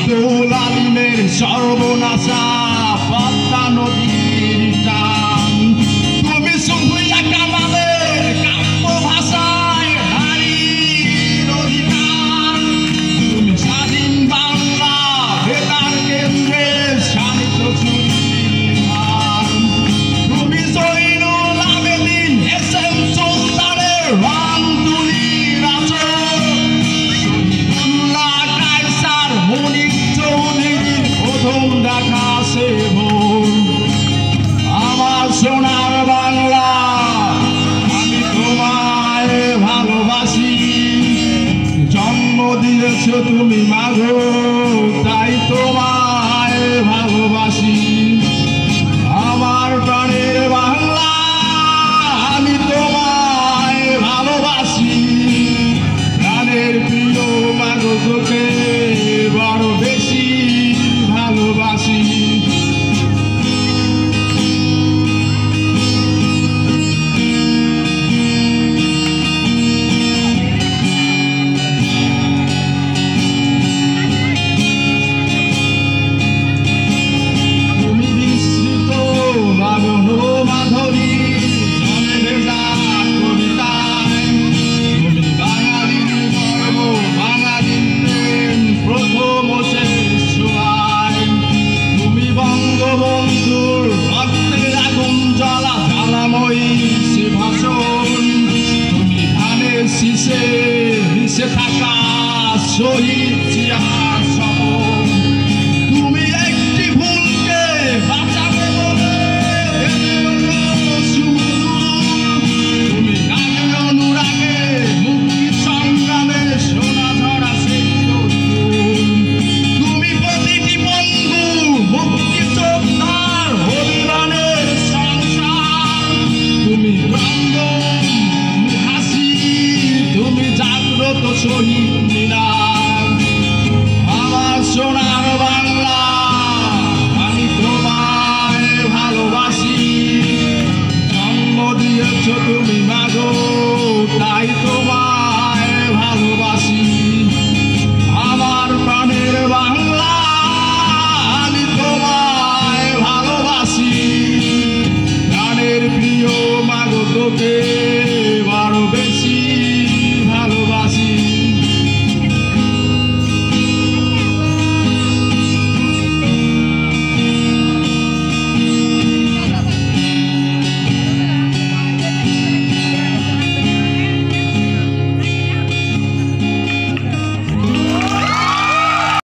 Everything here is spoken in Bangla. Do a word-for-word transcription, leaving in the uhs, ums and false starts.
আব্দুল আলিমের সর্বনাশা পদ্মা নদীর টান। তুমি সুফিয়া কামালের কাব্য ভাষায় নারীর অধিকার। তুমি স্বাধীন বাংলা বেতার কেন্দ্রে শানিত চুরির ভার। তুমি জয়নুল আবেদিন এস এম সুলতানের রান তুলির আচর। শহীদুল্লাহ কায়সার মনির চৌধুরীর প্রথম দেখা সে ভোর। আমার সোনার বাংলা আমি তোমায় ভালোবাসি। জন্ম দিয়েছ তুমি মাগো তাই তোমায় ভালোবাসি। আমার প্রাণের বাংলা আমি তোমায় ভালোবাসি। প্রাণের প্রিয় মাগো তোকে বড় বেশি ভালোবাসি। তুমি বিস্তৃত বাগন মাধুরী জলে ভেজা কবিতায়। তুমি বাঙালির গর্ব বাঙালির প্রেম প্রথম ও শেষ ছোঁয়ায়। তুমি বঙ্গবন্ধুর রক্তের আগুন জ্বালা জ্বালাময়ী সে ভাষণ। তুমি ধানের শীষে মিশে থাকা শহীদ জিয়ার শপথ। তুমি একটি ভুলকে বাঁচাবে বলে তুমি গানের অনুরাগে মুক্তি সংগ্রামে সোনা ধরা সেই তরুণ। তুমি প্রতিটি বন্ধু মুক্তি যোদ্ধার অভিমানের সংসার। তুমি রঙ্গন তুমি হাসি তুমি জাগ্রত শহীদ মিনার। আমার সোনার বাংলা আমি তোমায় ভালোবাসি। জন্ম দিয়েছ তুমি মাগো তাই তোমায় ভালোবাসি। আমার প্রাণের বাংলা আমি তোমায় ভালোবাসি। প্রাণের প্রিয় মাগো তোকে